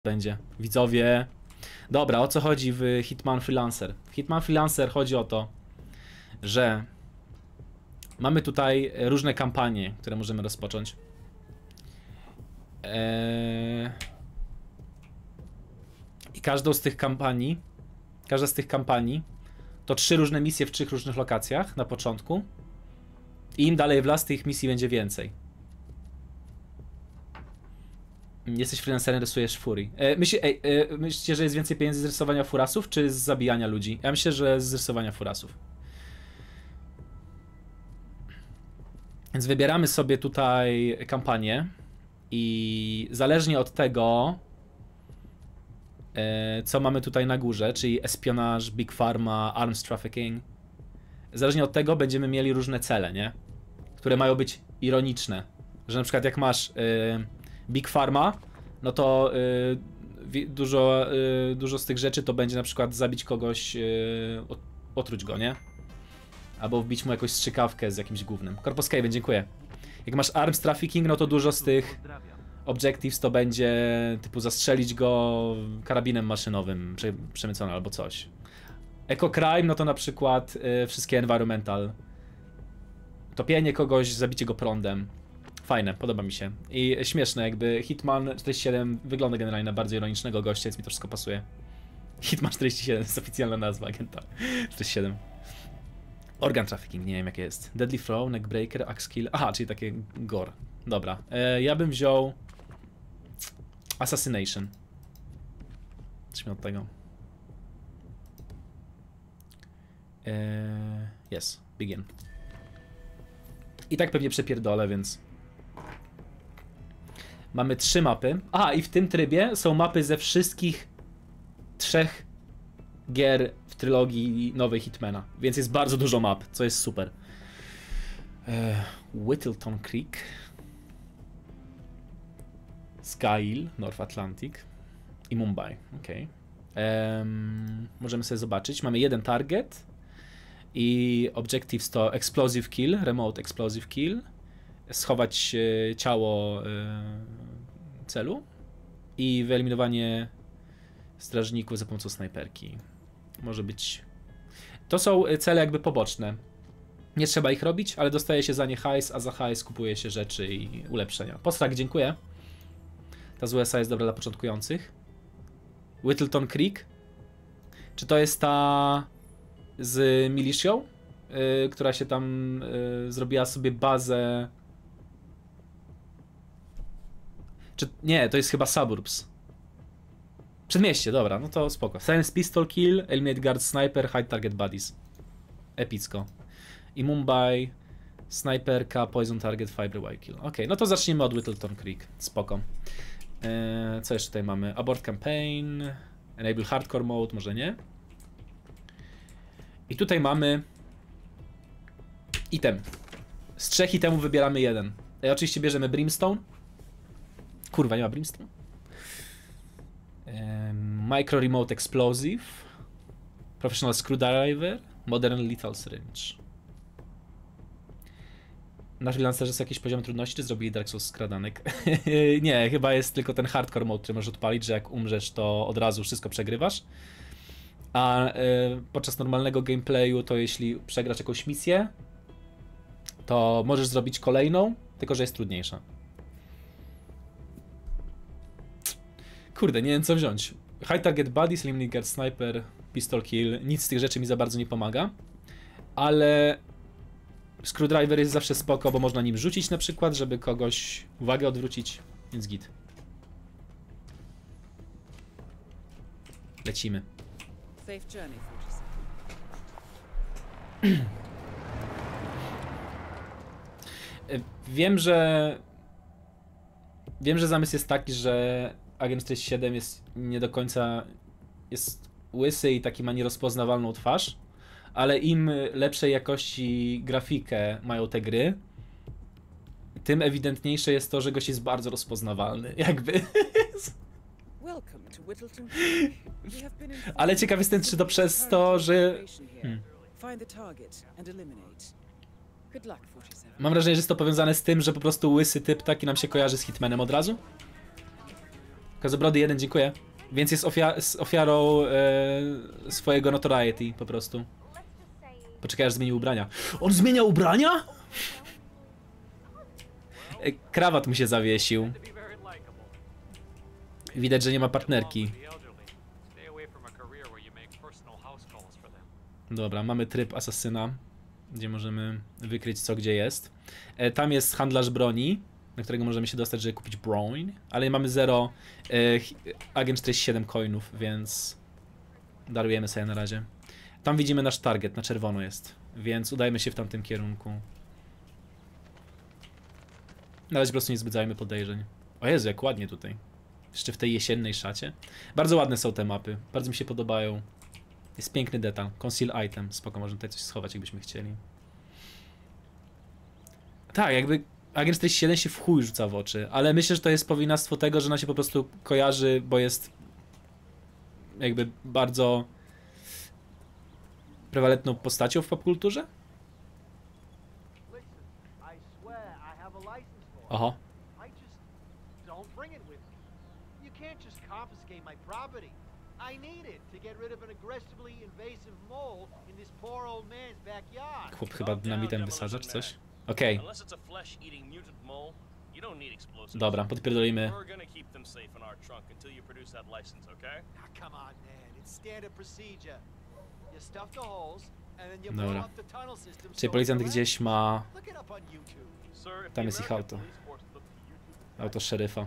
będzie. Widzowie. Dobra, o co chodzi w Hitman Freelancer? W Hitman Freelancer chodzi o to, że mamy tutaj różne kampanie, które możemy rozpocząć. I każda z tych kampanii to 3 różne misje w 3 różnych lokacjach na początku. I im dalej w las, tych misji będzie więcej. Jesteś freelancerem, rysujesz furii. Myślicie, że jest więcej pieniędzy z rysowania furasów, czy z zabijania ludzi? Ja myślę, że z rysowania furasów. Więc wybieramy sobie tutaj kampanię i zależnie od tego, co mamy tutaj na górze, czyli espionage, big pharma, arms trafficking, zależnie od tego będziemy mieli różne cele, nie? Które mają być ironiczne. Że na przykład jak masz big pharma, no to dużo z tych rzeczy to będzie na przykład zabić kogoś, otruć go, nie? Albo wbić mu jakąś strzykawkę z jakimś gównem. Corpus Caven, dziękuję. Jak masz arms trafficking, no to dużo z tych objectives to będzie typu zastrzelić go karabinem maszynowym przemyconym albo coś. Eco crime, no to na przykład wszystkie environmental. Topienie kogoś, zabicie go prądem. Fajne, podoba mi się. I śmieszne, jakby Hitman 47 wygląda generalnie na bardzo ironicznego gościa, więc mi to wszystko pasuje. Hitman 47 jest oficjalna nazwa agenta 47. Organ trafficking, nie wiem jakie jest. Deadly throw, neckbreaker, axe kill. Aha, czyli takie gore. Dobra, ja bym wziął assassination. Zacznijmy od tego. Yes, begin. I tak pewnie przepierdolę, więc... Mamy 3 mapy. Aha, i w tym trybie są mapy ze wszystkich 3 gier w trylogii nowej Hitmana. Więc jest bardzo dużo map, co jest super. Whittleton Creek. Skyhill, North Atlantic. I Mumbai, okej. Możemy sobie zobaczyć. Mamy jeden target. I objectives to explosive kill, remote explosive kill. Schować ciało celu. I wyeliminowanie strażników za pomocą snajperki. Może być... To są cele jakby poboczne. Nie trzeba ich robić, ale dostaje się za nie hajs, a za hajs kupuje się rzeczy i ulepszenia. Postrak, dziękuję. Ta z USA jest dobra dla początkujących. Whittleton Creek. Czy to jest ta z milicją, która się tam zrobiła sobie bazę... Czy... Nie, to jest chyba Suburbs. Przedmieście, dobra, no to spoko. Silence Pistol Kill, Eliminate Guard Sniper, Hide Target Buddies. Epicko. I Mumbai, Snajperka, Poison Target, Fiberwire Kill. Okej, no to zacznijmy od Whittleton Creek. Spoko. Co jeszcze tutaj mamy? Abort Campaign, Enable Hardcore Mode, może nie. I tutaj mamy item. Z 3 itemów wybieramy jeden. Oczywiście bierzemy Brimstone. Kurwa, nie ma Brimstone. Micro Remote Explosive, Professional Screwdriver, Modern Lethal Syringe. Na freelancerze jest jakiś poziom trudności, czy zrobili Dark Souls skradanek? Nie, chyba jest tylko ten hardcore mode, który możesz odpalić, że jak umrzesz, to od razu wszystko przegrywasz. A podczas normalnego gameplayu, to jeśli przegrasz jakąś misję, to możesz zrobić kolejną, tylko że jest trudniejsza. Kurde, nie wiem co wziąć. High Target Buddies, Eliminate Guard Sniper, Pistol Kill. Nic z tych rzeczy mi za bardzo nie pomaga. Ale Screwdriver jest zawsze spoko, bo można nim rzucić na przykład, żeby kogoś uwagę odwrócić. Więc git. Lecimy. Wiem, że zamysł jest taki, że Agent 47 jest nie do końca jest łysy i taki ma nierozpoznawalną twarz, ale im lepszej jakości grafikę mają te gry, tym ewidentniejsze jest to, że gość jest bardzo rozpoznawalny, jakby. Ale ciekaw jestem, czy to przez to, że... Mam wrażenie, że jest to powiązane z tym, że po prostu łysy typ taki nam się kojarzy z Hitmanem od razu. Kozobrody 1, dziękuję. Więc jest ofiarą swojego notoriety po prostu. Poczekaj, aż zmienił ubrania. On zmienia ubrania?! Krawat mu się zawiesił. Widać, że nie ma partnerki. Dobra, mamy tryb asasyna, gdzie możemy wykryć co gdzie jest. Tam jest handlarz broni, na którego możemy się dostać, żeby kupić broń, ale mamy 0 Agent 47 coinów, więc darujemy sobie na razie. Tam widzimy nasz target, na czerwono jest, więc udajmy się w tamtym kierunku. Na razie po prostu nie wzbudzajmy podejrzeń. O Jezu, jak ładnie tutaj. Jeszcze w tej jesiennej szacie. Bardzo ładne są te mapy, bardzo mi się podobają. Jest piękny detal. Conceal item. Spoko, możemy tutaj coś schować, jakbyśmy chcieli. Tak, jakby Agent 47 się w chuj rzuca w oczy, ale myślę, że to jest powinactwo tego, że ona się po prostu kojarzy, bo jest jakby bardzo prewaletną postacią w popkulturze. Oho. I need it to get rid of an aggressively invasive mole in this poor old man's backyard. Chłop chyba dynamitem wysadza czy coś. Okej. Dobra, podpierdolimy. Dobra. Czyli policjant gdzieś ma... Tam jest ich auto. Auto szeryfa.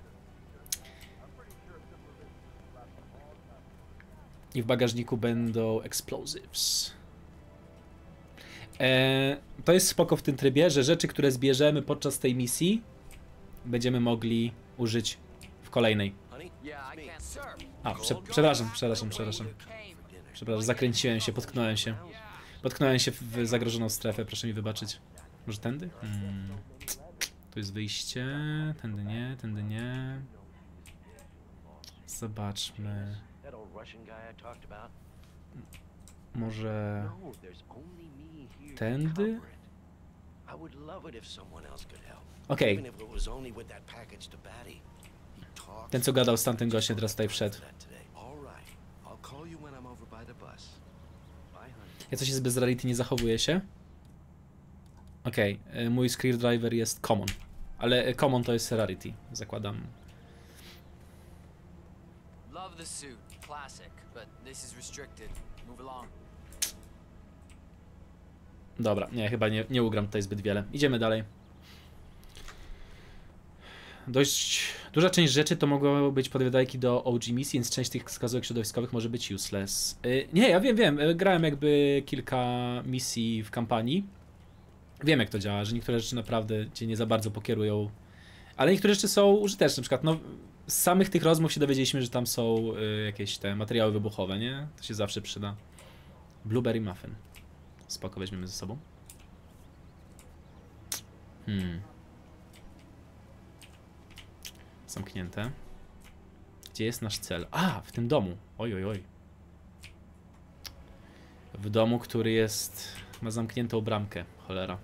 I w bagażniku będą explosives. To jest spoko w tym trybie, że rzeczy, które zbierzemy podczas tej misji, będziemy mogli użyć w kolejnej. A, przepraszam, zakręciłem się, potknąłem się. Potknąłem się w zagrożoną strefę, proszę mi wybaczyć. Może tędy? Tu jest wyjście, tędy nie, tędy nie. Zobaczmy. Może... tędy? Okej. Ten co gadał z tamtym gościem teraz tutaj wszedł. Ja coś jest bez rarity, nie zachowuje się? Okej, mój screwdriver jest common. Ale common to jest rarity, zakładam. Love the suit, classic, but this is restricted. Move along. Dobra, nie, chyba nie ugram tutaj zbyt wiele. Idziemy dalej. Dość duża część rzeczy to mogą być podwiadajki do OG misji, więc część tych wskazówek środowiskowych może być useless. Nie, ja wiem, grałem jakby kilka misji w kampanii. Wiem jak to działa, że niektóre rzeczy naprawdę cię nie za bardzo pokierują. Ale niektóre rzeczy są użyteczne, na przykład no, z samych tych rozmów się dowiedzieliśmy, że tam są jakieś te materiały wybuchowe, nie? To się zawsze przyda. Blueberry muffin. Spoko, weźmiemy ze sobą. Zamknięte. Gdzie jest nasz cel? A, w tym domu. Oj, oj, oj. W domu, który jest... ma zamkniętą bramkę. Cholera.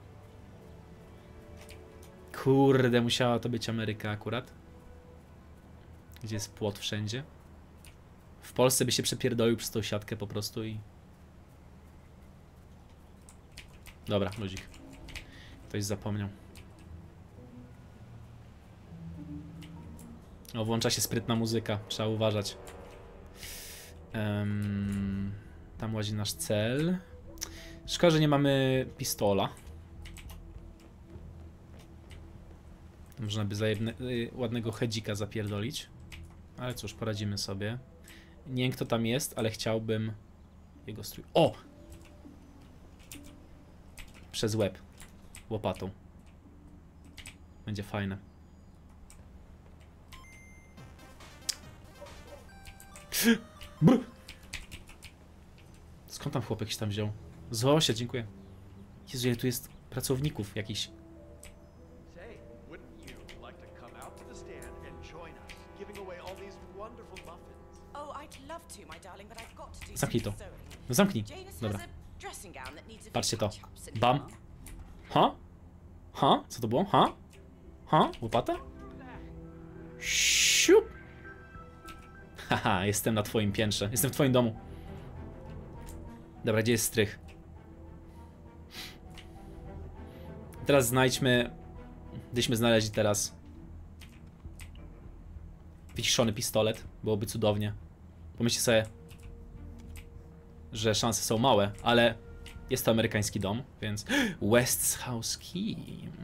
Kurde, musiała to być Ameryka akurat. Gdzie jest płot wszędzie. W Polsce by się przepierdolił przez tą siatkę po prostu i... Dobra, luzik. Ktoś zapomniał. O, włącza się sprytna muzyka. Trzeba uważać. Tam łazi nasz cel. Szkoda, że nie mamy pistola. Można by za ładnego hedzika zapierdolić. Ale cóż, poradzimy sobie. Nie wiem kto tam jest, ale chciałbym jego strój... O! Przez łeb. Łopatą. Będzie fajne. Brr. Skąd tam chłopek się tam wziął? Zosia, dziękuję. Jezu, ile tu jest pracowników jakichś. Zamknij to. No zamknij. Dobra. Patrzcie to. Bam. Ha? Ha? Co to było? Ha? Ha? Łopata? Siup. Haha, jestem na twoim piętrze. Jestem w twoim domu. Dobra, gdzie jest strych? Teraz znajdźmy... Gdyśmy znaleźli teraz... wyciszony pistolet. Byłoby cudownie. Pomyślcie sobie, że szanse są małe, ale jest to amerykański dom, więc... West's House Key.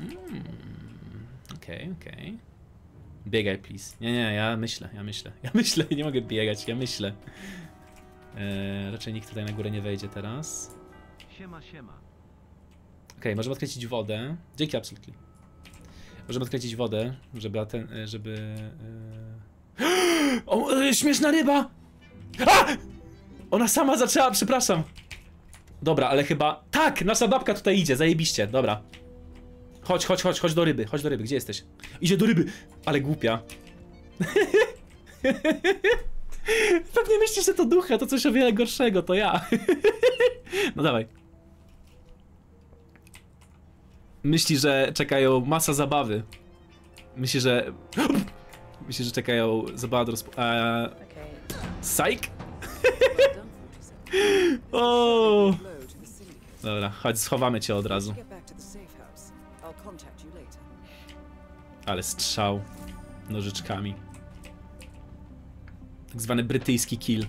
Okej. Biegaj, please. Nie, ja myślę, nie mogę biegać, ja myślę. Raczej nikt tutaj na górę nie wejdzie teraz. Siema. Okej, możemy odkręcić wodę. Dzięki, absolutnie. Możemy odkręcić wodę, żeby... O, śmieszna ryba! A! Ona sama zaczęła, przepraszam. Dobra, ale chyba... Tak, nasza babka tutaj idzie, zajebiście, dobra. Chodź do ryby, gdzie jesteś? Idzie do ryby, ale głupia. Pewnie myślisz, że to ducha, to coś o wiele gorszego, to ja. No dawaj. Myśli, że czekają masa zabawy. Myśli, że czekają zabawa do Psych? O! Dobra, chodź, schowamy cię od razu. Ale strzał nożyczkami. Tak zwany brytyjski kill.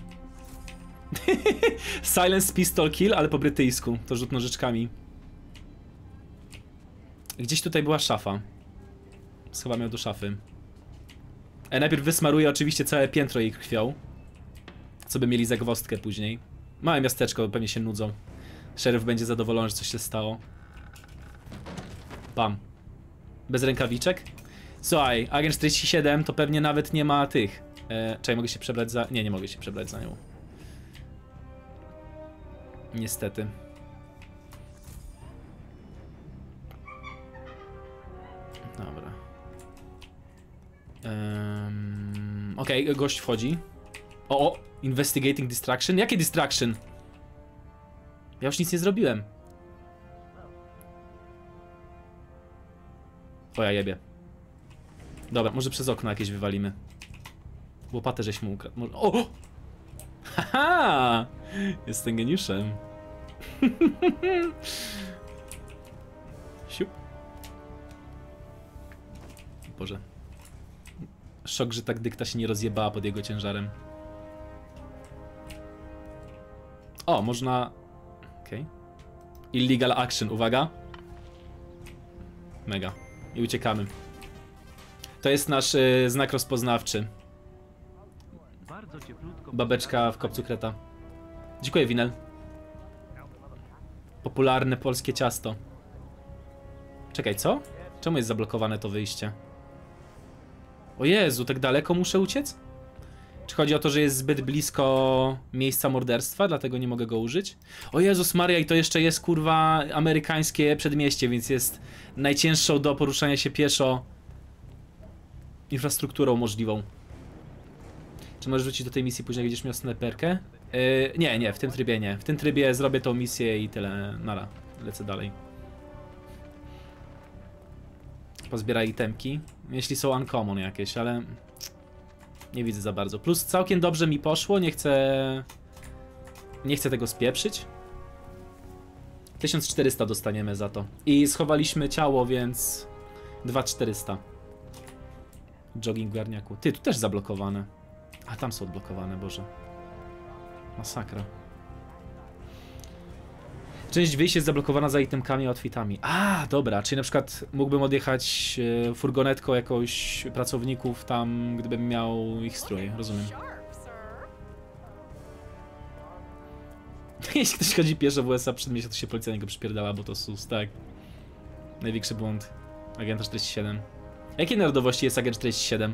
Silence pistol kill, ale po brytyjsku. To rzut nożyczkami. Gdzieś tutaj była szafa. Schowamy ją do szafy. Najpierw wysmaruję oczywiście całe piętro jej krwią. Co by mieli zagwozdkę później. Małe miasteczko, pewnie się nudzą. Szeryf będzie zadowolony, że coś się stało. Bam. Bez rękawiczek? Słuchaj, Agent 47 to pewnie nawet nie ma tych. Czekaj, mogę się przebrać za... Nie mogę się przebrać za nią. Niestety. Dobra. Okej, gość wchodzi. O! Investigating distraction? Jakie distraction? Ja już nic nie zrobiłem. O, ja jebie. Dobra, może przez okno jakieś wywalimy. Łopatę żeś mu ukradł. Może... O! Haha! Jestem geniuszem. Siup. Boże. Szok, że tak dykta się nie rozjebała pod jego ciężarem. O, można... Okej. Illegal action, uwaga. Mega. I uciekamy. To jest nasz znak rozpoznawczy. Babeczka w kopcu kreta. Dziękuję, Winel. Popularne polskie ciasto. Czekaj, co? Czemu jest zablokowane to wyjście? O Jezu, tak daleko muszę uciec? Czy chodzi o to, że jest zbyt blisko miejsca morderstwa, dlatego nie mogę go użyć? O Jezus Maria, i to jeszcze jest kurwa amerykańskie przedmieście, więc jest najcięższą do poruszania się pieszo infrastrukturą możliwą. Czy możesz wrócić do tej misji później, jak będziesz miał snajperkę? Nie, w tym trybie nie. W tym trybie zrobię tą misję i tyle. Nara, lecę dalej. Pozbieraj itemki. Jeśli są uncommon jakieś, ale... Nie widzę za bardzo. Plus całkiem dobrze mi poszło, nie chcę tego spieprzyć. 1400 dostaniemy za to. I schowaliśmy ciało, więc... 2400. Jogging w garniaku. Ty, tu też zablokowane. A, tam są odblokowane, Boże. Masakra. Część wyjść jest zablokowana za itemkami i outfitami. A, dobra, czyli na przykład mógłbym odjechać furgonetką jakąś pracowników tam, gdybym miał ich strój, rozumiem. Jeśli ktoś chodzi pieszo w USA przed miesiącem, to się policja niego przypierdala, bo to sus, tak. Największy błąd. Agenta 47. Jakiej narodowości jest Agent 47?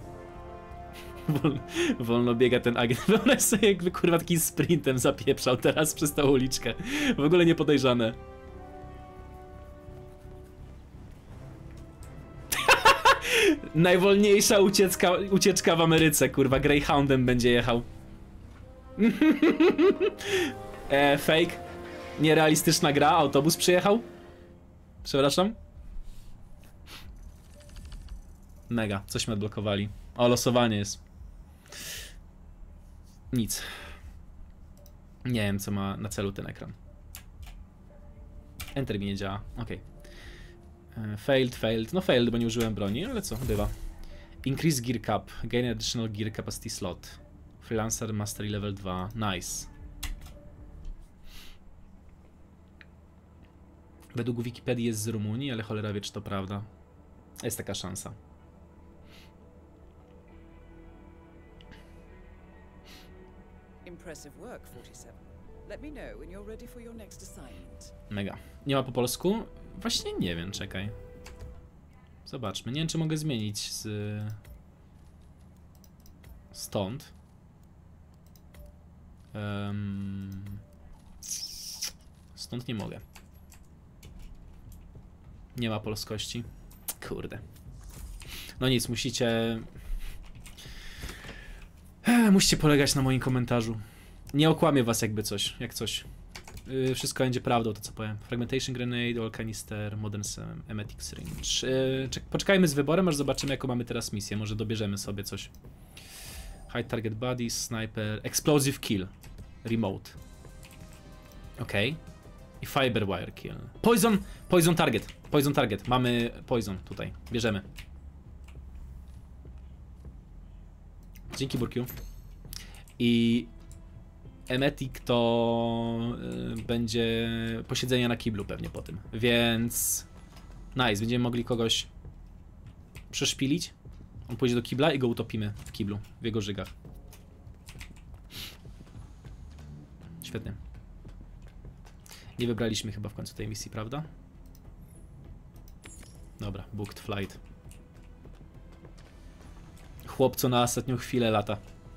Wolno biega ten agent. Wyobraź sobie, jakby kurwa takim sprintem zapieprzał teraz przez tą uliczkę. W ogóle nie podejrzane. Najwolniejsza ucieczka w Ameryce, kurwa. Greyhoundem będzie jechał. Fake. Nierealistyczna gra. Autobus przyjechał. Przepraszam. Mega. Coś mi odblokowali. O, losowanie jest. Nic. Nie wiem, co ma na celu ten ekran. Enter mi nie działa. Okej. Failed. No failed, bo nie użyłem broni, ale co, bywa. Increase gear cap. Gain additional gear capacity slot. Freelancer Mastery level 2. Nice. Według Wikipedii jest z Rumunii, ale cholera wie, czy to prawda. Jest taka szansa. Impressive work, 47. Let me know when you're ready for your next assignment. Mega. Nie ma po polsku? Właśnie nie wiem, czekaj. Zobaczmy. Nie wiem, czy mogę zmienić z... stąd. Stąd nie mogę. Nie ma polskości. Kurde. No nic, musicie polegać na moim komentarzu. Nie okłamię was jakby coś, jak coś. Wszystko będzie prawdą, to co powiem. Fragmentation Grenade, All Canister, Modern Emetic Syringe. Poczekajmy z wyborem, aż zobaczymy, jaką mamy teraz misję. Może dobierzemy sobie coś. Hide Target Bodies, Sniper, Explosive Kill, Remote. Okej. I Fiberwire Kill. Poison Target. Mamy Poison tutaj. Bierzemy. Dzięki, Burkiu. I Emetic to będzie posiedzenie na kiblu pewnie po tym. Więc nice, będziemy mogli kogoś przeszpilić. On pójdzie do kibla i go utopimy w kiblu, w jego żygach. Świetnie. Nie wybraliśmy chyba w końcu tej misji, prawda? Dobra, booked flight. Chłopco na ostatnią chwilę lata.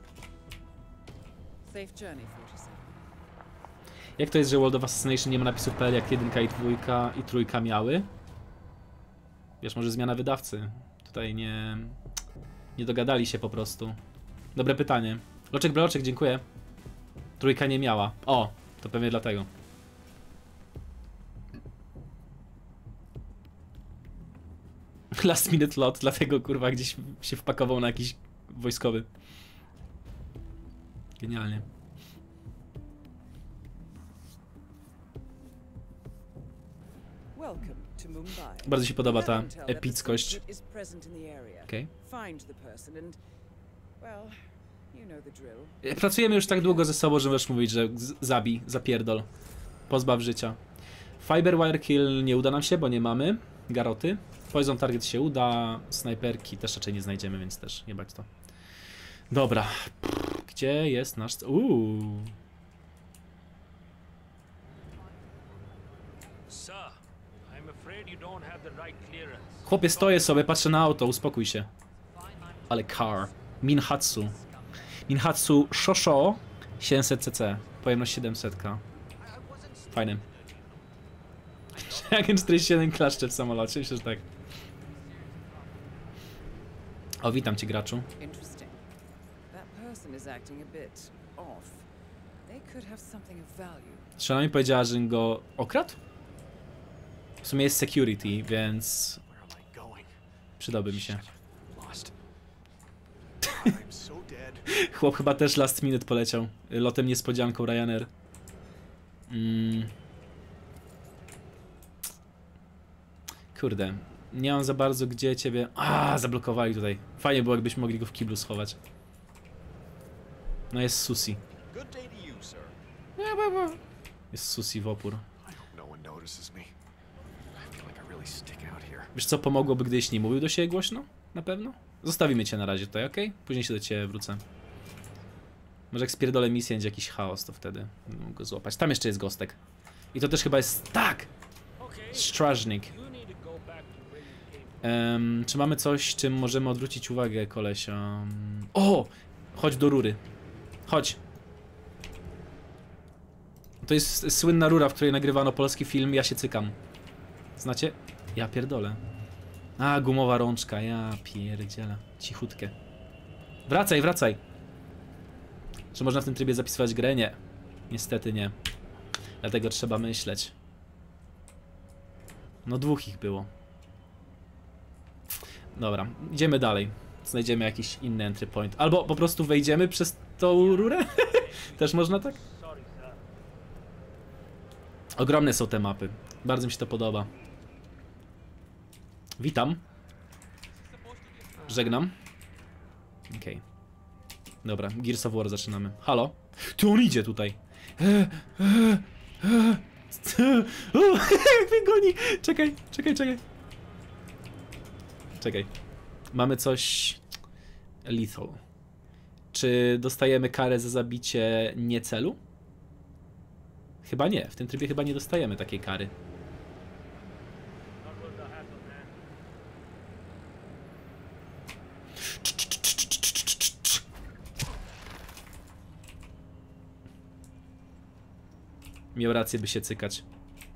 Safe journey, 47. Jak to jest, że World of Assassination nie ma napisów PL jak 1 i 2 i 3 miały? Wiesz, może zmiana wydawcy. Tutaj nie dogadali się po prostu. Dobre pytanie. Loczek Bloczek, dziękuję. 3 nie miała. O, to pewnie dlatego. Last minute lot, dlatego kurwa gdzieś się wpakował na jakiś wojskowy. Genialnie. Welcome to Mumbai. Bardzo się podoba ta epickość. Okay. Find the person and, well, you know the drill. Pracujemy już tak długo ze sobą, że możesz mówić, że zabij, zapierdol. Pozbaw życia. Fiberwire Kill nie uda nam się, bo nie mamy garoty. Poison Target się uda, snajperki też raczej nie znajdziemy, więc też jebać to. Dobra. Gdzie jest nasz... Chłopie, stoję sobie, patrzę na auto, uspokój się. Ale car. Minhatsu. Minhatsu Shosho 700cc. Pojemność 700k. Fajny. Agent 47 klaszcze w samolocie, myślę, że tak. O, witam cię, graczu. Strzelana mi powiedziała, że go okradł? W sumie jest security, więc... przydałby mi się. Chłop chyba też last minute poleciał. Lotem niespodzianką Ryanair. Kurde, nie mam za bardzo gdzie ciebie... zablokowali tutaj. Fajnie było, jakbyśmy mogli go w kiblu schować. No jest Susi. Jest Susi w opór. Wiesz co, pomogłoby, gdybyś nie mówił do siebie głośno? Na pewno? Zostawimy cię na razie tutaj, ok? Później się do ciebie wrócę. Może jak spierdolę misję, będzie jakiś chaos, to wtedy mógł go złapać. Tam jeszcze jest Gostek. I to też chyba jest... tak! Strażnik. Czy mamy coś, czym możemy odwrócić uwagę kolesia? O! Chodź do rury. Chodź. To jest słynna rura, w której nagrywano polski film Ja się cykam. Znacie? Ja pierdolę. Gumowa rączka. Ja pierdzielę. Cichutkie. Wracaj, wracaj. Czy można w tym trybie zapisywać grę? Nie. Niestety nie. Dlatego trzeba myśleć. No 2 ich było. Dobra, idziemy dalej. Znajdziemy jakiś inny entry point. Albo po prostu wejdziemy przez tą rurę? Też można tak? Ogromne są te mapy. Bardzo mi się to podoba. Witam. Żegnam. Okej. Dobra, Gears of War zaczynamy. Halo? Tu on idzie tutaj. Jak mnie goni. Czekaj. Czekaj. Mamy coś... Lethal. Czy dostajemy karę za zabicie nie celu? Chyba nie. W tym trybie chyba nie dostajemy takiej kary. Miał rację, by się cykać.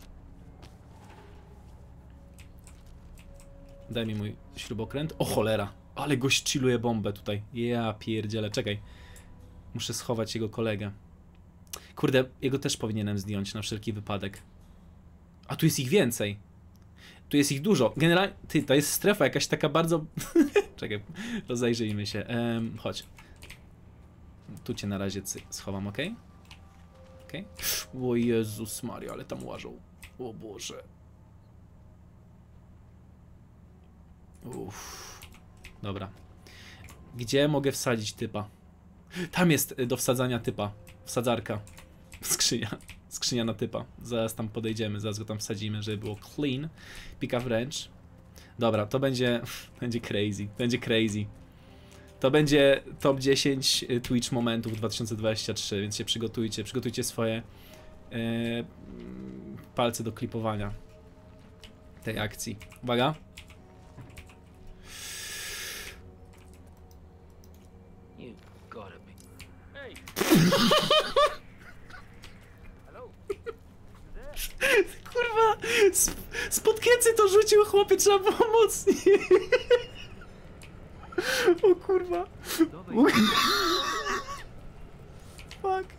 Daj mi mój śrubokręt. O cholera! Ale gość chilluje bombę tutaj. Ja pierdzielę, czekaj. Muszę schować jego kolegę. Kurde, jego też powinienem zdjąć na wszelki wypadek. A tu jest ich więcej. Tu jest ich dużo. Generalnie, ty, to jest strefa jakaś taka bardzo... Czekaj, rozejrzyjmy się. Chodź. Tu cię na razie schowam, ok? Okay. O Jezus Maria, ale tam łażą. O Boże. Uff. Dobra. Gdzie mogę wsadzić typa? Tam jest do wsadzania typa. Wsadzarka. Skrzynia. Skrzynia na typa. Zaraz tam podejdziemy, zaraz go tam wsadzimy, żeby było clean. Pick up wrench. Dobra, to będzie crazy. Będzie crazy. To będzie top 10 Twitch momentów 2023, więc się przygotujcie. Przygotujcie swoje palce do klipowania tej akcji. Uwaga. Kurwa, spod kiecy to rzucił, chłopie, trzeba było mocniej. O kurwa. Fuck.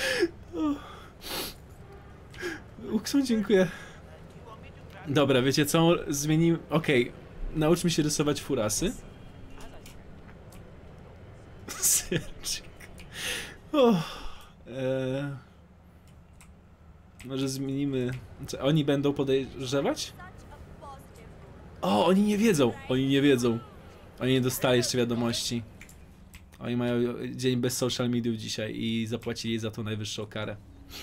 Ukson, dziękuję. Dobra, wiecie co? Zmienimy... Okej. Nauczmy się rysować furasy. Serczyk. Może zmienimy... Oni będą podejrzewać? O, oni nie wiedzą. Oni nie wiedzą. Oni nie dostali jeszcze wiadomości. Oni mają dzień bez social mediów dzisiaj i zapłacili za to najwyższą karę.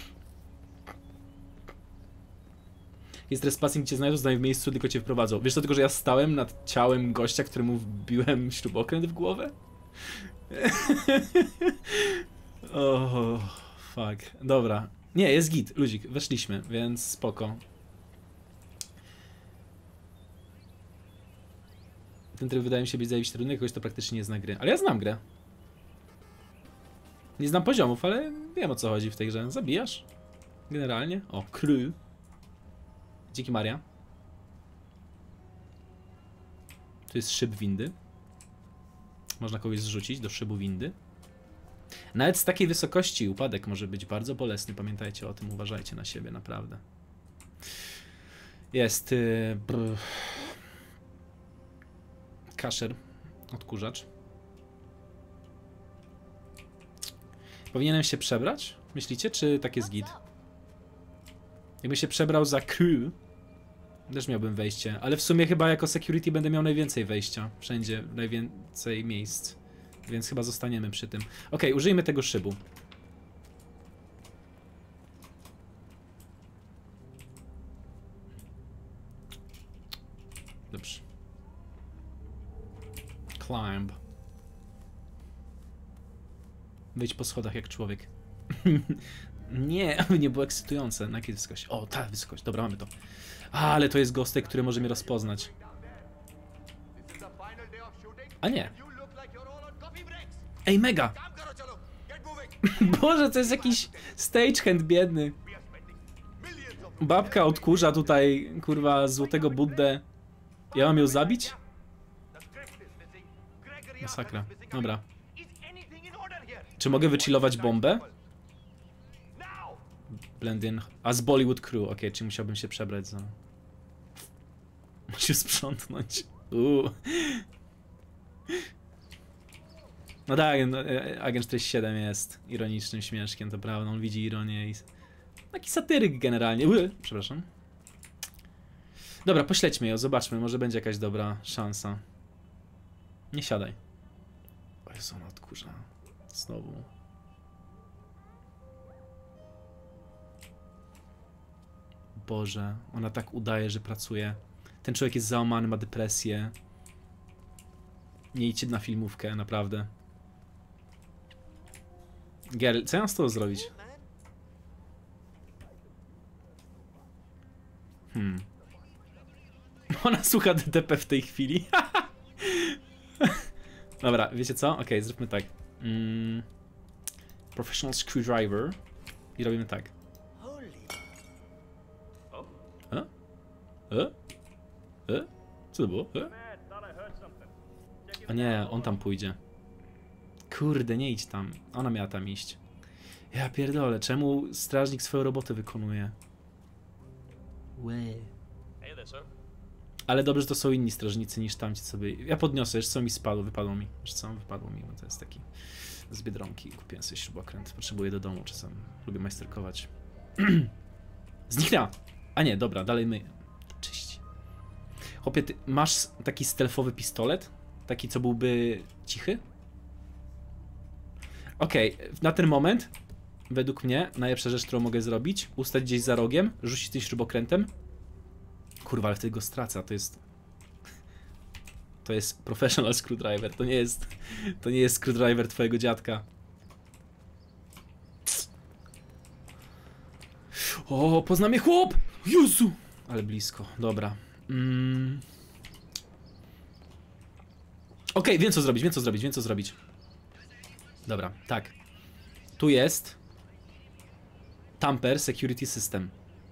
Jest trespassing, cię znajdą, znają w miejscu, tylko cię wprowadzą. Wiesz to tylko, że ja stałem nad ciałem gościa, któremu wbiłem śrubokręt w głowę? O, fuck. Dobra. Nie, jest git, luzik, weszliśmy, więc spoko. Ten tryb wydaje mi się być zajebiście trudny, jakoś to praktycznie nie zna gry. Ale ja znam grę. Nie znam poziomów, ale wiem, o co chodzi w tej grze. Zabijasz? Generalnie. O, crew. Dzięki, Maria. Tu jest szyb windy. Można kogoś zrzucić do szybu windy. Nawet z takiej wysokości upadek może być bardzo bolesny. Pamiętajcie o tym, uważajcie na siebie, naprawdę. Jest... kaszer, odkurzacz. Powinienem się przebrać? Myślicie, czy tak jest git? Jakbym się przebrał za crew, też miałbym wejście, ale w sumie chyba jako security będę miał najwięcej wejścia. Wszędzie, najwięcej miejsc. Więc chyba zostaniemy przy tym. Ok, użyjmy tego szybu. Dobrze. Climb. Wyjdź po schodach jak człowiek. Nie, aby nie było ekscytujące. Na jakiej wysokości? O, ta wysokość. Dobra, mamy to. A, ale to jest gostek, który może mnie rozpoznać. A nie. Ej, mega! Boże, to jest jakiś stagehand biedny. Babka odkurza tutaj, kurwa, złotego Buddę. Ja mam ją zabić? Masakra. Dobra. Czy mogę wychillować bombę? Blend in. A z Bollywood Crew. Okej, czy musiałbym się przebrać za... Muszę sprzątnąć. No tak, no, Agent 47 jest ironicznym śmieszkiem, to prawda, on widzi ironię i... Taki satyryk generalnie. Przepraszam. Dobra, pośledźmy ją, zobaczmy, może będzie jakaś dobra szansa. Nie siadaj. O Jezu, ona odkurza. Znowu. Boże, ona tak udaje, że pracuje. Ten człowiek jest załamany, ma depresję. Nie idźcie na filmówkę, naprawdę. Girl, co ja mam z tobą zrobić? Ona słucha DTP w tej chwili. Dobra, wiecie co? Okej, zróbmy tak. Professional screwdriver. I robimy tak. Co to było? A nie, on tam pójdzie. Kurde, nie idź tam. Ona miała tam iść. Ja pierdolę, czemu strażnik swoją robotę wykonuje? Ale dobrze, że to są inni strażnicy niż tamci sobie. Ja podniosę, wiesz co mi spadło, wypadło mi. Wiesz co, wypadło mi, bo to jest taki z Biedronki. Kupiłem sobie śrubokręt, potrzebuję do domu czasem. Lubię majsterkować. Zniknęła! A nie, dobra, dalej my. Cześć. Chłopie, ty masz taki stealthowy pistolet? Taki, co byłby cichy? Okej, na ten moment, według mnie, najlepsza rzecz, którą mogę zrobić, ustać gdzieś za rogiem, rzucić tym śrubokrętem. Kurwa, ale wtedy go stracę, to jest... To jest professional screwdriver, to nie jest screwdriver twojego dziadka. O, pozna mnie chłop! Jezu! Ale blisko, dobra. Okej, wiem co zrobić. Dobra, tak. Tu jest Tamper Security System.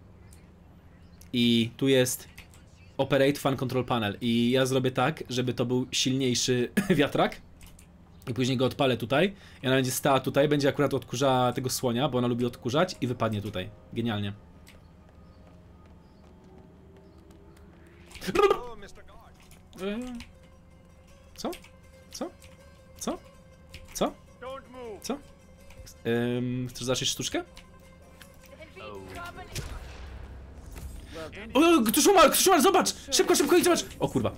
I tu jest Operate Fan Control Panel. I ja zrobię tak, żeby to był silniejszy wiatrak. I później go odpalę tutaj. I ona będzie stała tutaj, będzie akurat odkurzała tego słonia, bo ona lubi odkurzać i wypadnie tutaj. Genialnie. Co? Co? Co? Co? Co? Chcesz zacząć sztuczkę? O, ktoś umarł, zobacz! Szybko, idź, zobacz! O kurwa.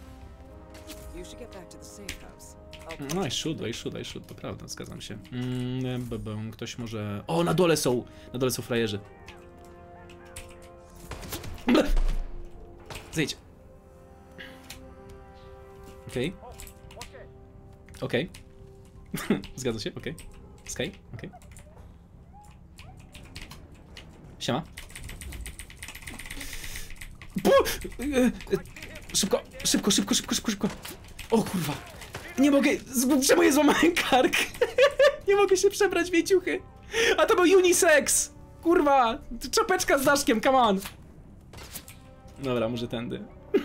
No I should, to prawda, zgadzam się. Ktoś może... O, na dole są frajerzy. Zejdź. Okej. Zgadza się, okej. Sky, okej. Siema. Szybko. O kurwa. Nie mogę, czemu je złamałem kark? Nie mogę się przebrać w jej ciuchy. A to był unisex. Kurwa, czapeczka z daszkiem, come on. Dobra, może tędy.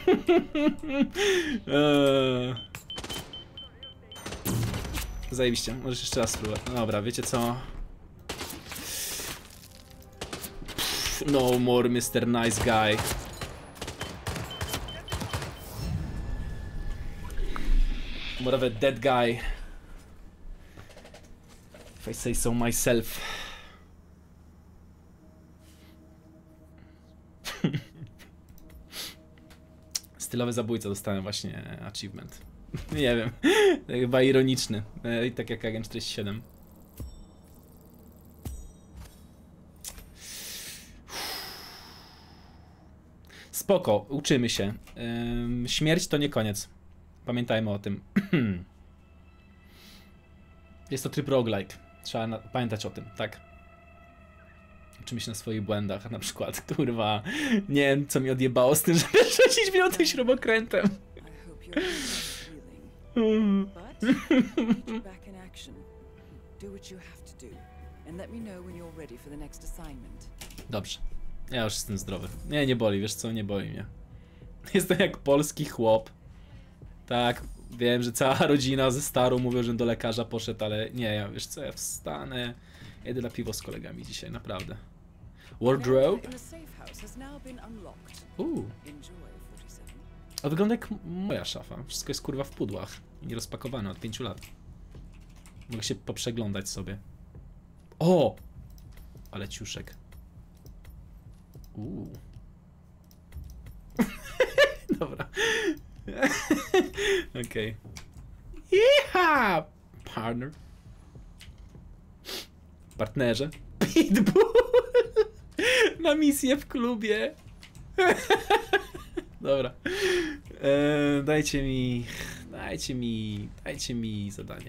Zajebiście, możesz jeszcze raz spróbować. Dobra, wiecie co? No more Mr. Nice Guy. More of a dead guy. If I say so myself. Stylowy zabójca, dostałem właśnie achievement. Nie wiem, chyba ironiczny, tak jak Agent 47. Spoko, uczymy się. Śmierć to nie koniec. Pamiętajmy o tym. Jest to tryb roguelike. Trzeba pamiętać o tym, tak. Uczymy się na swoich błędach, na przykład, kurwa, nie wiem co mi odjebało z tym, żeby rzucić w nią tym śrubokrętem. Dobrze. Ja już jestem zdrowy. Nie boli, wiesz co, nie boli mnie. Jestem jak polski chłop. Tak, wiem, że cała rodzina ze starą mówią, że do lekarza poszedł, ale nie, ja wiesz co, ja wstanę. Jedę na piwo z kolegami dzisiaj, naprawdę. Wardrobe? A wygląda jak moja szafa. Wszystko jest kurwa w pudłach i nie rozpakowane od 5 lat. Mogę się poprzeglądać sobie. O! Ale ciuszek. Dobra. Okej. Jeha! Partner. Partnerze. Pitbull! Na misję w klubie. Dobra. Dajcie mi zadanie.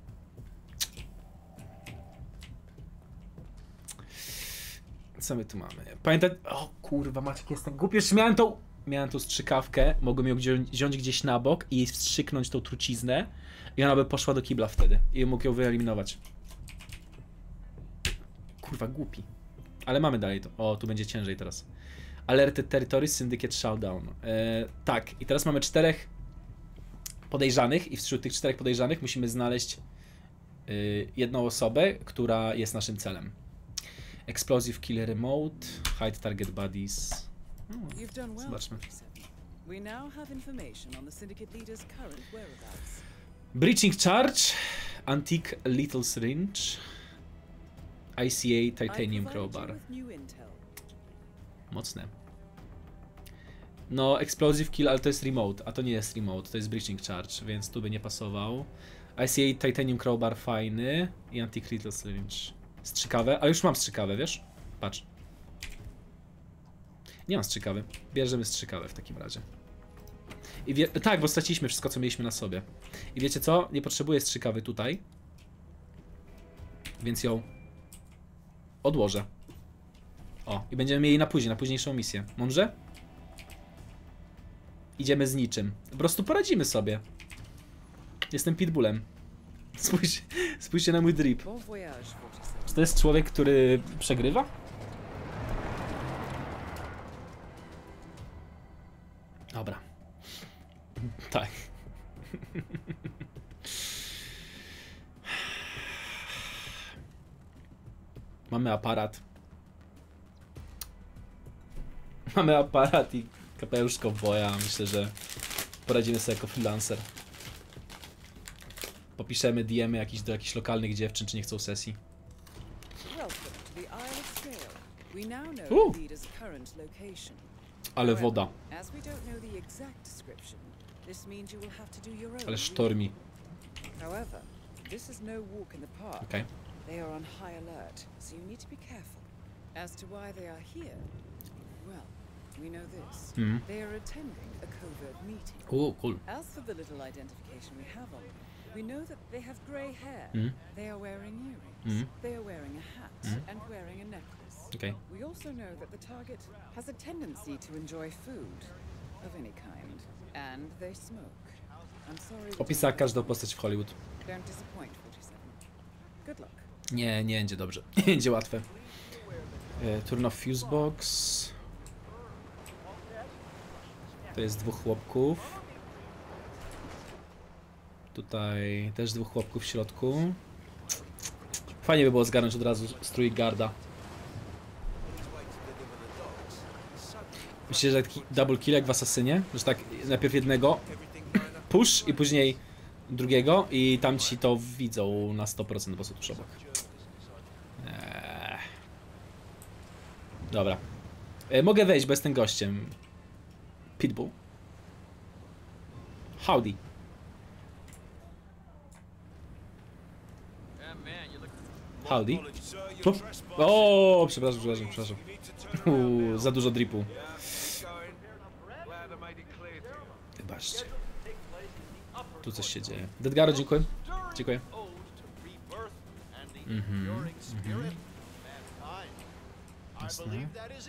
Co my tu mamy? Pamiętaj... O kurwa, Maciek, jestem głupi. Jeszcze miałem tą strzykawkę. Mogłem ją wziąć gdzieś na bok i wstrzyknąć tą truciznę. I ona by poszła do kibla wtedy. I mógł ją wyeliminować. Kurwa, głupi. Ale mamy dalej to. O, tu będzie ciężej teraz. Alerted Territories, Syndicate Showdown. Tak, i teraz mamy 4 podejrzanych i wśród tych 4 podejrzanych musimy znaleźć jedną osobę, która jest naszym celem. Explosive Kill Remote, Hide Target Bodies. Zobaczmy. Breaching Charge, Antique Lethal Syringe, ICA Titanium Crowbar. Mocne. No, Explosive Kill, ale to jest remote, a to nie jest remote, to jest Breaching Charge, więc tu by nie pasował. ICA Titanium Crowbar fajny i Antique Lethal Syringe. Strzykawe, ale już mam strzykawe, wiesz? Patrz. Nie mam strzykawy. Bierzemy strzykawe w takim razie. I tak, bo straciliśmy wszystko, co mieliśmy na sobie. I wiecie co? Nie potrzebuję strzykawy tutaj. Więc ją odłożę. O, i będziemy mieli na później, na późniejszą misję. Mądrze? Idziemy z niczym. Po prostu poradzimy sobie. Jestem pitbullem. Spójrzcie na mój drip. Czy to jest człowiek, który przegrywa? Dobra. Tak. Mamy aparat. Mamy aparat i kapelusz kowboja. Myślę, że poradzimy sobie jako freelancer. Popiszemy DM-y do jakichś lokalnych dziewczyn, czy nie chcą sesji. Ale woda. Ale sztormi. Okay. They are on high alert, so you need to be careful. As to why they are here, well, we know this. They are attending a covert meeting. Oh, cool. As for the little identification we have on them, we know that they have grey hair. They are wearing earrings. They are wearing a hat and wearing a necklace. Okay. We also know that the target has a tendency to enjoy food of any kind, and they smoke. I'm sorry. Opisała każdą postać w Hollywood. Don't disappoint, 47. Good luck. Nie będzie dobrze. Nie będzie łatwe. Turn off fuse box. To jest 2 chłopków. Tutaj też 2 chłopków w środku. Fajnie by było zgarnąć od razu strój garda. Myślę, że taki double kill jak w Asasynie, że tak najpierw jednego push i później drugiego i tamci to widzą na 100%, bo są tuż obok. Dobra. Mogę wejść, bo jestem gościem. Pitbull. Howdy. Howdy. O, przepraszam. Za dużo dripu. Wybaczcie. Tu coś się dzieje. Dedgaro, dziękuję. Dziękuję. Jasne.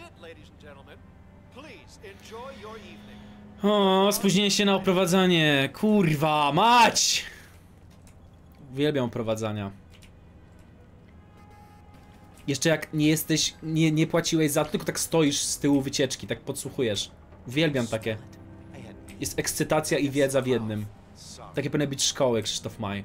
O, spóźnienie się na oprowadzanie. Kurwa, mać! Uwielbiam oprowadzania. Jeszcze jak nie jesteś, nie płaciłeś za to, tylko tak stoisz z tyłu wycieczki, tak podsłuchujesz. Uwielbiam takie. Jest ekscytacja i wiedza w jednym. Takie powinny być szkoły, Krzysztof Maj.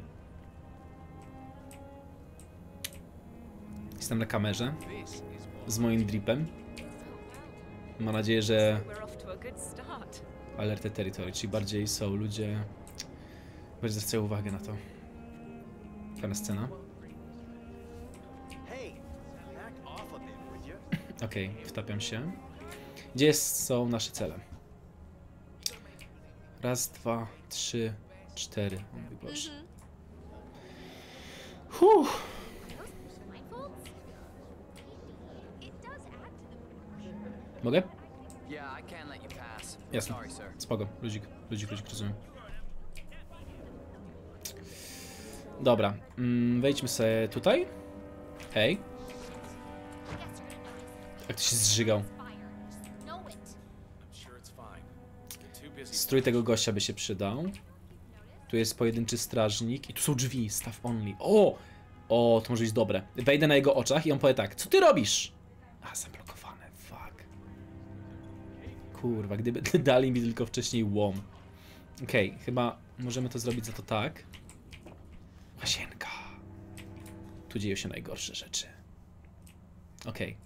Jestem na kamerze. Z moim dripem. Mam nadzieję, że... Alerted Territory, czyli bardziej są ludzie... Bardziej zwracają uwagę na to. Fajna scena. Hey, back off a bit, would you? Okej, wtapiam się. Gdzie są nasze cele? Raz, 2, 3, 4. O mój Boże. Mogę? Yeah, I can't let you pass. Jasne. Sorry, sir. Spoko. Ludzik, rozumiem. Dobra. Wejdźmy sobie tutaj. Hej. Jak to się zżygał. Strój tego gościa by się przydał. Tu jest pojedynczy strażnik. I tu są drzwi. Staff only. O! O, to może być dobre. Wejdę na jego oczach i on powie tak. Co ty robisz? A, zablokowane. Fuck. Kurwa, gdyby dali mi tylko wcześniej łom. Okej, chyba możemy to zrobić za to tak. Łazienka. Tu dzieją się najgorsze rzeczy. Okej.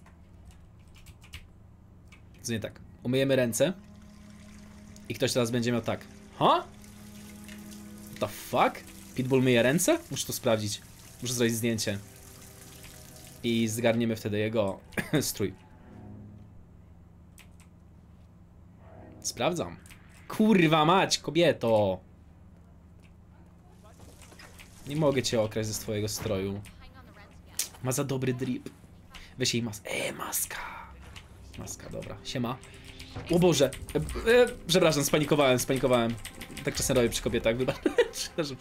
To nie tak. Umyjemy ręce. I ktoś teraz będzie miał tak. Ha? What the fuck? Pitbull myje ręce? Muszę to sprawdzić. Muszę zrobić zdjęcie. I zgarniemy wtedy jego strój. Sprawdzam. Kurwa mać, kobieto! Nie mogę cię okraść ze swojego stroju. Ma za dobry drip. Weź jej maskę. Maska! Maska, dobra. Siema. O Boże! Przepraszam, spanikowałem. Tak czasem robię przy kobietach, wybacz. Przepraszam.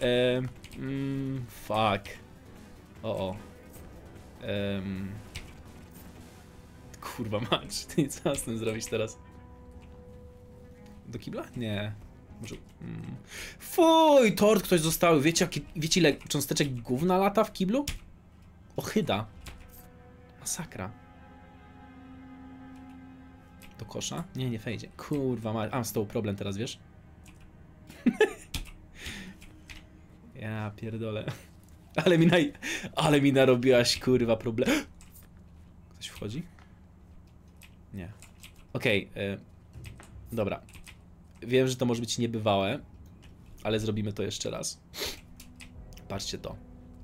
Fuck. O. Kurwa mać. Ty co z tym zrobić teraz? Do kibla? Nie. Może... Fuj! Tort ktoś zostawił. Wiecie ile cząsteczek gówna lata w kiblu? Ochyda. Masakra. Do kosza? Nie wejdzie. Kurwa mać. Mam z tobą problem teraz, wiesz? Ja pierdolę. Ale mi narobiłaś, kurwa, problem. Ktoś wchodzi? Nie. Okej. Dobra. Wiem, że to może być niebywałe, ale zrobimy to jeszcze raz. Patrzcie to.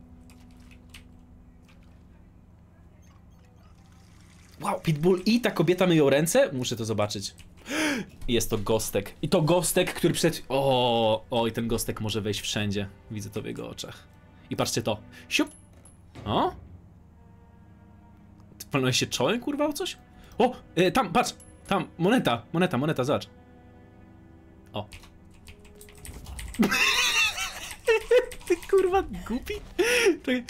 Wow, Pitbull i ta kobieta myją ręce? Muszę to zobaczyć. Jest to Ghostek. I to Ghostek, który przed... O, i ten Ghostek może wejść wszędzie. Widzę to w jego oczach. I patrzcie to. Siup! O? Ty palnąłeś się czołem, kurwa, o coś? O! Tam, patrz! Tam, moneta, zobacz. O. Ty kurwa głupi? Czekaj.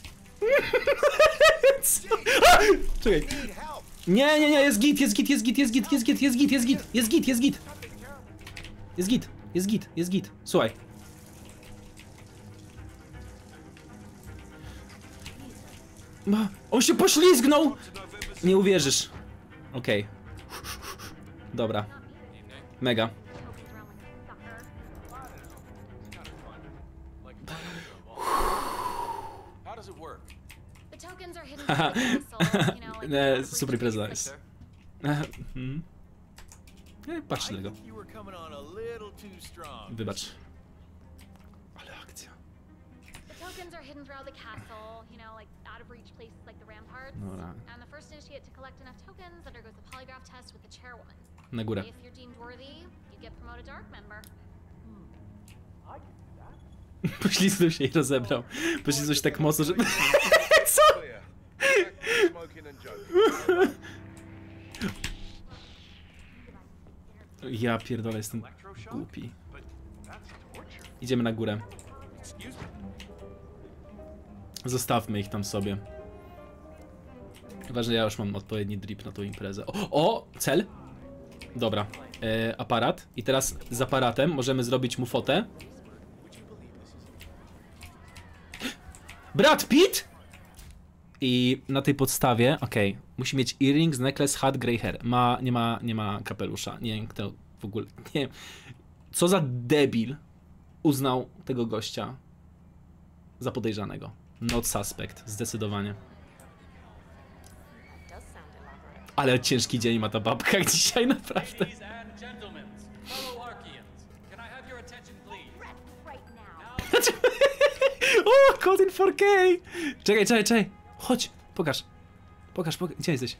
Czekaj. Nie, jest git. Słuchaj. On się poślizgnął! Nie uwierzysz. Okej. Dobra. Mega. Super impreza jest. Patrz na niego. Wybacz. Ale akcja. Dobra. Na górę. Poślizgnął się i rozebrał. Poślizgnął się tak mocno, że... Co? Ja pierdolę, jestem głupi. Idziemy na górę. Zostawmy ich tam sobie. Chyba, że ja już mam odpowiedni drip na tą imprezę. O! Cel! Dobra. Aparat. I teraz z aparatem możemy zrobić mu fotę. Brad Pitt! I na tej podstawie, okej, musi mieć earrings, necklace, hat, grey hair. Nie ma kapelusza. Nie wiem, kto w ogóle... Nie wiem. Co za debil uznał tego gościa za podejrzanego. Not suspect, zdecydowanie. Ale ciężki dzień ma ta babka dzisiaj, naprawdę. O caught in 4K! Czekaj. Chodź, pokaż. Gdzie jesteś?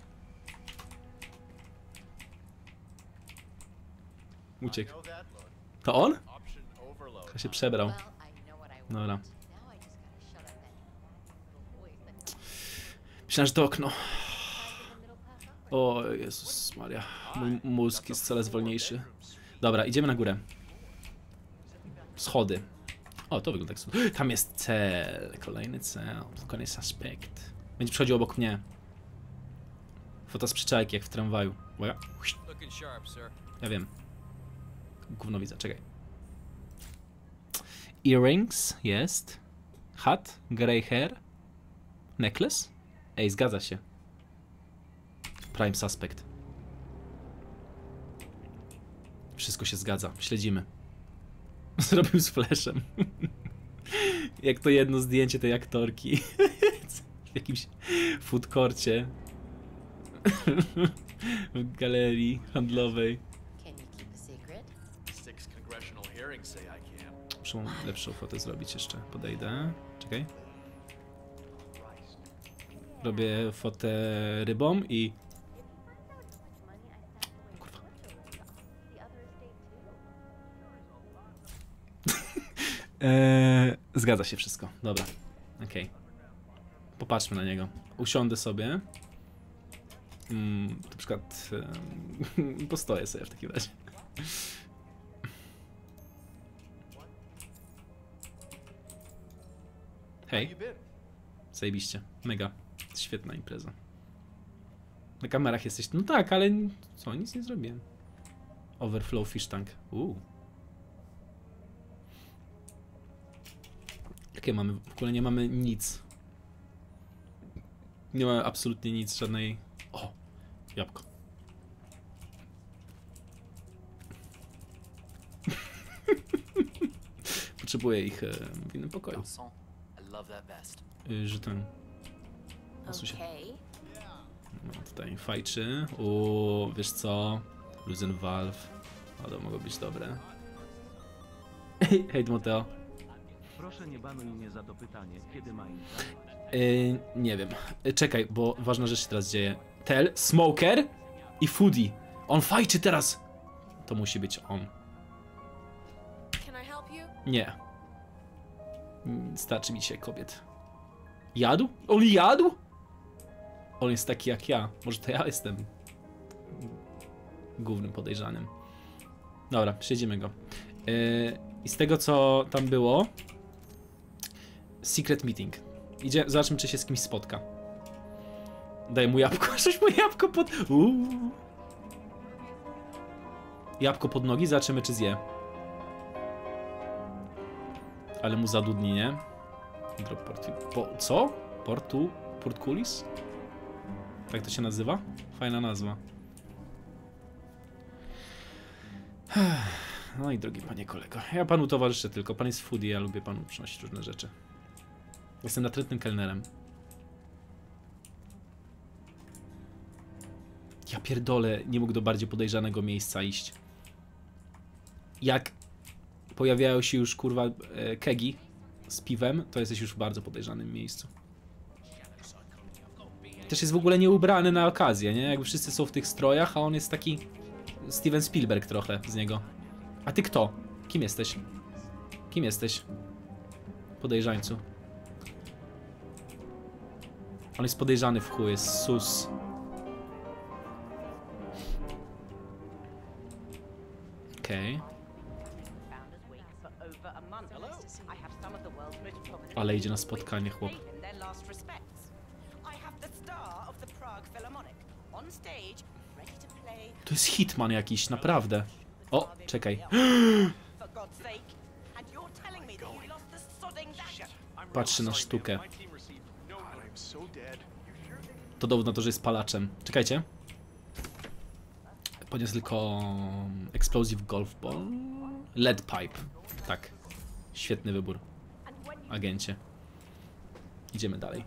Uciekł. To on? Chyba się przebrał. Dobra. Myślałem, że to okno. O Jezus Maria. Mój mózg jest coraz wolniejszy. Dobra, idziemy na górę. Schody. O, to wygląda jak... Tam jest cel. Kolejny cel. Kolejny suspekt. Będzie przychodził obok mnie. Foto z przyczajki, jak w tramwaju. Uwaga. Ja wiem. Gówno widzę, czekaj. Earrings jest. Hat. Grey hair. Necklace. Ej, zgadza się. Prime suspect. Wszystko się zgadza. Śledzimy. Zrobił z flashem. Jak to jedno zdjęcie tej aktorki. W jakimś food courcie. W galerii handlowej. Muszę lepszą fotę zrobić jeszcze. Podejdę. Czekaj. Robię fotę rybą i... Kurwa. Zgadza się wszystko. Dobra. Okej. Popatrzmy na niego. Usiądę sobie. Na przykład... postoję sobie w takim razie. Hej. Zajebiście. Mega. Świetna impreza. Na kamerach jesteś... No tak, ale... Co? Nic nie zrobiłem. Overflow fish tank. Jakie mamy? W ogóle nie mamy nic. Nie ma absolutnie nic, żadnej... O! Jabłko. Potrzebuję ich w innym pokoju. Że ten... No, tutaj fajczy. Wiesz co? Luzen Valve. O, to mogło być dobre. Hej, Moteo. Proszę nie banuj mnie za to pytanie. Kiedy ma impreza? Nie wiem. Czekaj, bo ważna rzecz się teraz dzieje. Tel, Smoker i Foodie. On fajczy teraz! To musi być on. Nie. Starczy mi dzisiaj kobiet. Jadł? On jadł? On jest taki jak ja. Może to ja jestem głównym podejrzanym. Dobra, śledzimy go. I z tego co tam było... Secret meeting. Idzie, zobaczmy czy się z kimś spotka. Daję mu jabłko. Coś mu jabłko pod... Jabłko pod nogi, zobaczymy czy zje. Ale mu zadudni, nie? Co? Portkulis? Tak to się nazywa? Fajna nazwa. No i drogi panie kolego, ja panu towarzyszę tylko, pan jest foodie, ja lubię panu przynosić różne rzeczy. Jestem natrętnym kelnerem. Ja pierdolę, nie mógł do bardziej podejrzanego miejsca iść. Jak pojawiają się już kurwa kegi z piwem, to jesteś już w bardzo podejrzanym miejscu. Też jest w ogóle nieubrany na okazję, nie? Jakby wszyscy są w tych strojach, a on jest taki Steven Spielberg trochę z niego. A ty kto? Kim jesteś? Kim jesteś? Podejrzańcu. On jest podejrzany w chuj, jest sus. Okej. Ale idzie na spotkanie chłop. To jest Hitman jakiś, naprawdę. O, czekaj. Patrzy na sztukę. To dowód na to, że jest palaczem. Czekajcie. Podniosę tylko Explosive Golf Ball. Lead Pipe. Tak. Świetny wybór. Agencie. Idziemy dalej.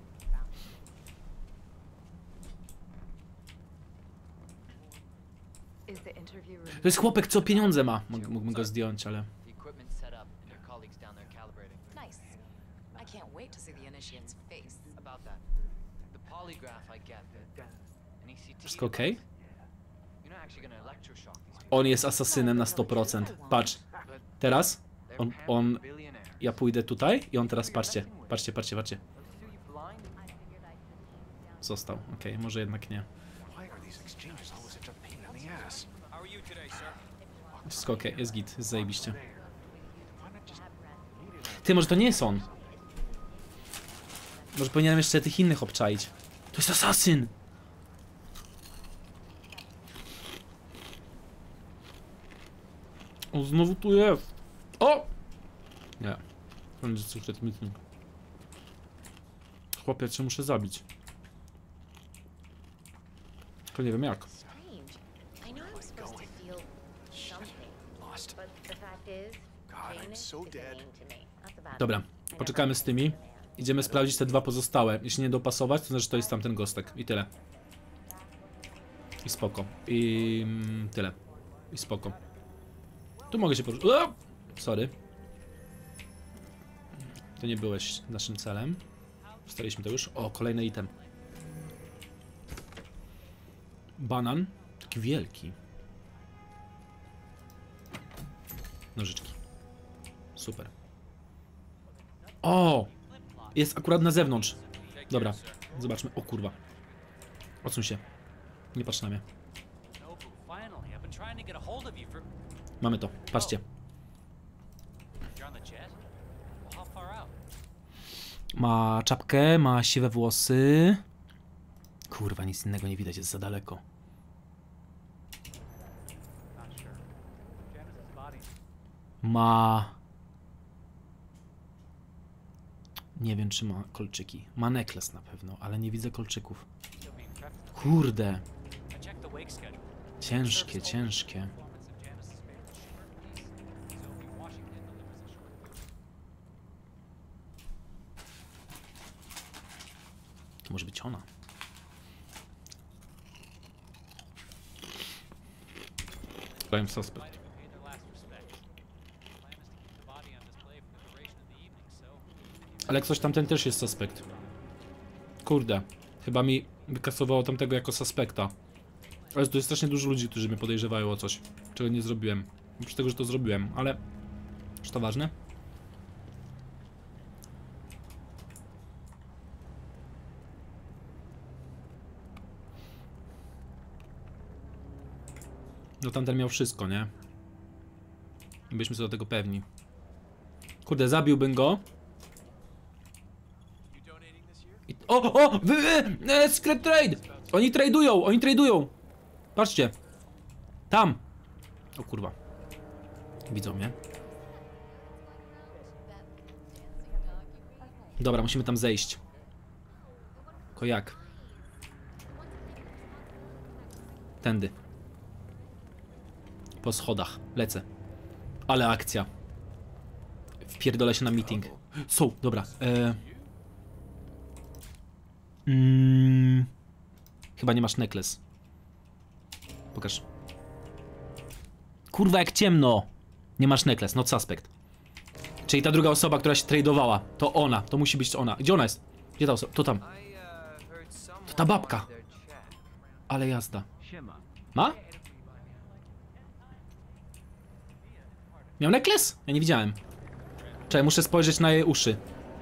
To jest chłopek, co pieniądze ma. Mógłbym go zdjąć, ale... wait to see the initiate's face. About that. The polygraph I get. An ECT. Wszystko okej? You're not actually gonna electroshock these people. On jest asasynem na 100%. Patrz. Teraz on... Ja pójdę tutaj i on teraz, patrzcie. Patrzcie. Został. Okej, może jednak nie. Wszystko okej, jest git, jest zajebiście. Ty, może to nie jest on. Może powinienem jeszcze tych innych obczaić. To jest asasyn! On znowu tu jest. O! Nie. Będzie secret meeting. Chłopie, cię muszę zabić. Tylko nie wiem jak. Dobra, poczekamy z tymi. Idziemy sprawdzić te dwa pozostałe. Jeśli nie dopasować, to znaczy to jest tamten gostek. I tyle. I spoko. I tyle. I spoko. Tu mogę się poruszyć. Sorry. To nie byłeś naszym celem. Wstaliśmy to już. O, kolejny item. Banan. Taki wielki. Nożyczki. Super. O! Jest akurat na zewnątrz. Dobra, zobaczmy. O kurwa. Odsuń się. Nie patrz na mnie. Mamy to. Patrzcie. Ma czapkę, ma siwe włosy. Kurwa, nic innego nie widać, jest za daleko. Ma... Nie wiem, czy ma kolczyki. Ma necklace na pewno, ale nie widzę kolczyków. Kurde. Ciężkie. To może być ona. Prime suspect. Ale ktoś tamten też jest suspekt. Kurde. Chyba mi wykasowało tamtego jako suspekta. Ale tu jest strasznie dużo ludzi, którzy mnie podejrzewają o coś, czego nie zrobiłem. Oprócz tego, że to zrobiłem, ale... Czy to ważne? No tamten miał wszystko, nie? Byliśmy sobie do tego pewni. Kurde, zabiłbym go. I... O! Secret trade! Oni tradują! Patrzcie. Tam! O kurwa. Widzą mnie. Dobra, musimy tam zejść. Tylko jak? Tędy. Po schodach. Lecę. Ale akcja. Wpierdolę się na meeting. Są, dobra. Chyba nie masz necklace. Pokaż. Kurwa, jak ciemno. Nie masz necklace, not suspect. Czyli ta druga osoba, która się tradowała. To ona, to musi być ona. Gdzie ona jest? Gdzie ta osoba? To tam. To ta babka. Ale jazda. Ma? Miał necklace? Ja nie widziałem. Czekaj, muszę spojrzeć na jej uszy.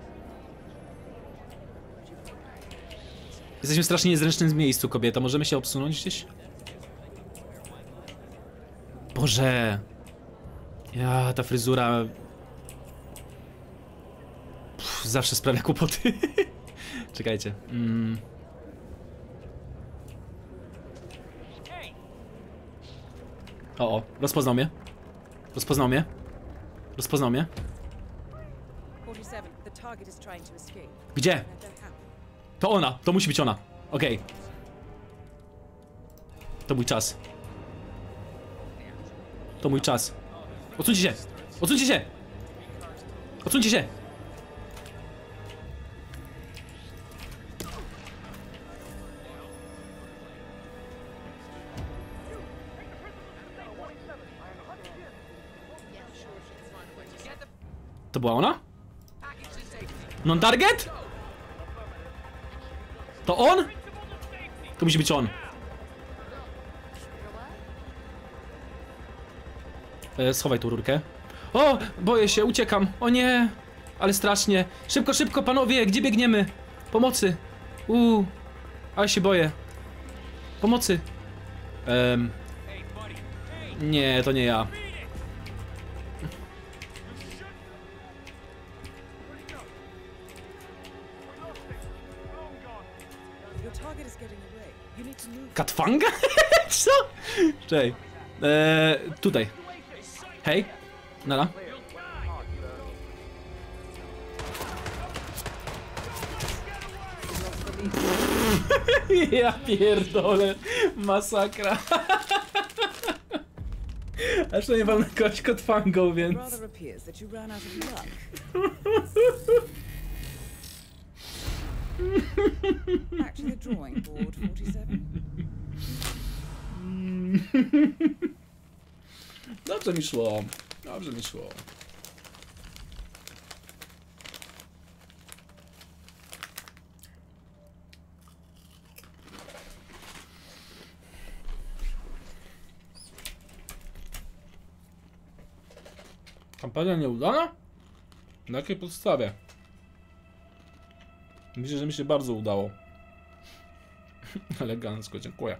Jesteśmy w strasznie niezręcznym miejscu, kobieta. Możemy się obsunąć gdzieś? Boże. Ja, ta fryzura... zawsze sprawia kłopoty. Czekajcie. O, rozpoznał mnie. Rozpoznał mnie. Gdzie? To ona, to musi być ona. Okej. To mój czas. To mój czas. Odsuńcie się! Odsuńcie się! Odsuńcie się! To była ona? Non-target? To on? To musi być on. Schowaj tu rurkę. O! Boję się, uciekam. O nie! Ale strasznie. Szybko, szybko, panowie! Gdzie biegniemy? Pomocy! Ale się boję. Pomocy! Nie, to nie ja. Katwanga? Co? Czekaj. Tutaj. Hej. Nara. Ja pierdolę. Masakra. Aż to nie walnę kogoś kotwangą, więc... Actually, drawing board 47. Dobrze mi szło. Dobrze mi szło. Kampania nieudana? Na jakiej podstawie? Myślę, że mi się bardzo udało. Elegancko, dziękuję.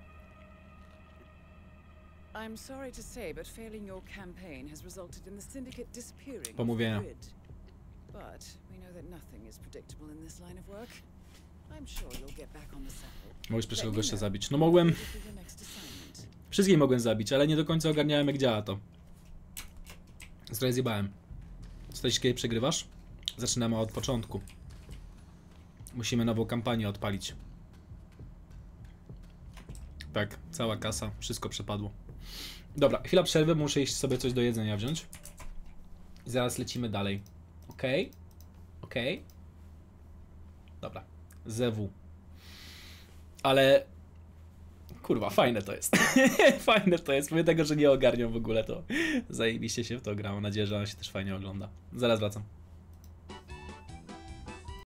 I'm sorry to say, but failing your campaign has resulted in the syndicate disappearing. Pomówienia. But we know that nothing is predictable in this line of work. I'm sure you'll get back on the saddle. Mogłeś pierwszego gościa zabić. No mogłem... Wszystkich mogłem zabić, ale nie do końca ogarniałem, jak działa to. Trochę zjebałem. Stoisz, kiedy przegrywasz? Zaczynamy od początku. Musimy nową kampanię odpalić. Tak, cała kasa, wszystko przepadło. Dobra, chwila przerwy, muszę iść sobie coś do jedzenia wziąć. I zaraz lecimy dalej. Okej. Okej. Dobra, ZW. Ale... Kurwa, fajne to jest. Fajne to jest, pomimo tego, że nie ogarniam w ogóle to. Zajebiście się w to gra, mam nadzieję, że ona się też fajnie ogląda. Zaraz wracam.